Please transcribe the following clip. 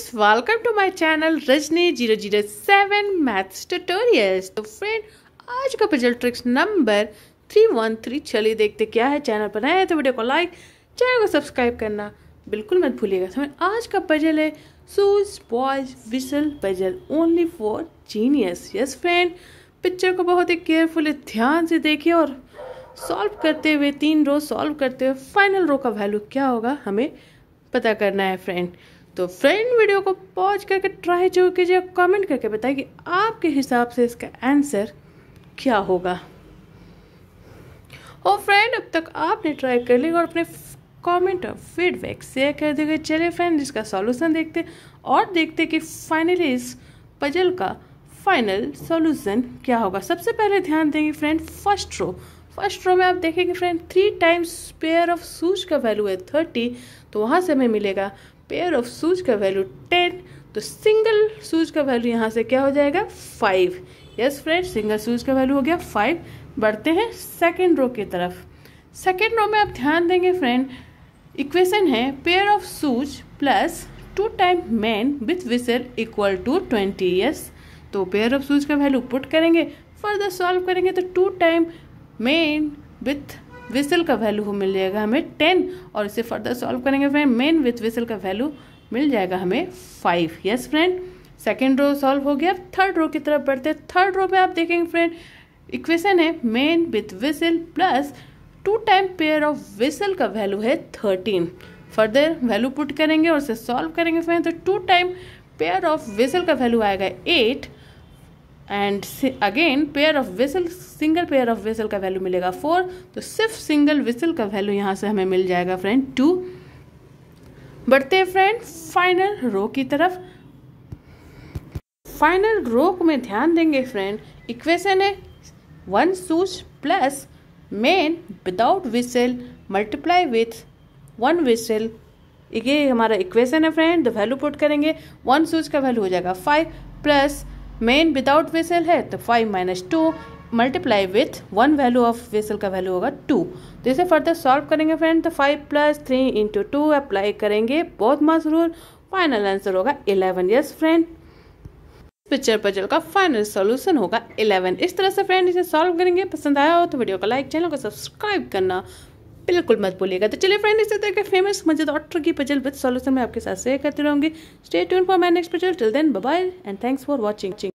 Friends, welcome to my channel Rajni 007 maths tutorials. तो friend, आज का पजल ट्रिक्स नंबर 313। चलिए देखते क्या है। चैनल पर नए हैं तो वीडियो को लाइक, चैनल को सब्सक्राइब करना बिल्कुल मत भूलिएगा। समझ, आज का पजल है shoes boys whistle puzzle only for genius. Yes friend, picture को बहुत ही केयरफुली ध्यान से देखिए और सॉल्व करते हुए 3 रो सॉल्व करते हुए फाइनल रो का वैल्यू क्या होगा हमें पता करना है फ्रेंड। तो फ्रेंड, वीडियो को पॉज करके ट्राई जरूर कीजिए, कमेंट करके बताइए कि आपके हिसाब से इसका आंसर क्या होगा। और फ्रेंड, अब तक आपने ट्राई कर लिया और अपने कमेंट और फीडबैक शेयर कर देंगे। चलिए फ्रेंड, इसका सॉल्यूशन देखते और देखते कि फाइनली इस पजल का फाइनल सॉल्यूशन क्या होगा। सबसे पहले ध्यान देंगे फ्रेंड फर्स्ट रो में आप देखेंगे friend 3 times pair of shoes का वैल्यू है 30, तो वहाँ से हमें मिलेगा पेयर ऑफ शूज का वैल्यू 10, तो सिंगल शूज का वैल्यू यहाँ से क्या हो जाएगा 5। यस फ्रेंड, सिंगल शूज का वैल्यू हो गया 5। बढ़ते हैं सेकेंड रो की तरफ। सेकेंड रो में आप ध्यान देंगे फ्रेंड, इक्वेशन है pair of shoes plus 2 time man with whistle equal to 20। Yes, तो पेयर ऑफ शूज का वैल्यू पुट करेंगे, फर्दर सॉल्व करेंगे तो 2 टाइम मेन विथ विसल का वैल्यू मिल जाएगा हमें 10, और इसे फर्दर सॉल्व करेंगे फ्रेंड मेन विथ विसल का वैल्यू मिल जाएगा हमें 5। Yes friend, second row solve हो गया। थर्ड रो की तरफ बढ़ते हैं। थर्ड रो में आप देखेंगे फ्रेंड, इक्वेशन है men with whistle plus 2 time pair of whistle का वैल्यू है 13। फर्दर वैल्यू पुट करेंगे और इसे सॉल्व करेंगे फ्रेंड, तो 2 टाइम पेयर ऑफ विसल का वैल्यू आएगा 8, and again pair of whistle single pair of whistle का वैल्यू मिलेगा 4, तो सिर्फ सिंगल विसल का वैल्यू यहाँ से हमें मिल जाएगा फ्रेंड 2। बढ़ते हैं फ्रेंड फाइनल रो की तरफ। फाइनल रो में ध्यान देंगे फ्रेंड, इक्वेशन है 1 shoes plus men without whistle multiply with 1 whistle. ये हमारा इक्वेशन है फ्रेंड, द वैल्यू पुट करेंगे 1 शूज का वैल्यू हो जाएगा 5 प्लस मेन विदाउट विसल है तो 5 minus 2 multiply with 1 value of whistle का वैल्यू होगा 2। तो इसे फर्दर सॉल्व करेंगे फ्रेंड, तो 5 प्लस 3 इंटू 2 अप्लाई करेंगे BODMAS rule, final answer होगा 11। यस फ्रेंड, पिक्चर पजल का फाइनल सॉल्यूशन होगा 11। इस तरह से फ्रेंड इसे सॉल्व करेंगे। पसंद आया हो तो वीडियो को लाइक, चैनल को सब्सक्राइब करना बिल्कुल मत भूलिएगा। तो चलिए फ्रेंड, इसी तरह के फेमस मजेदार ट्रिकी पजल विद सॉल्यूशन मैं आपके साथ शेयर करती रहूंगी। Stay tune for my next puzzle. Till then bye bye and thanks for watching.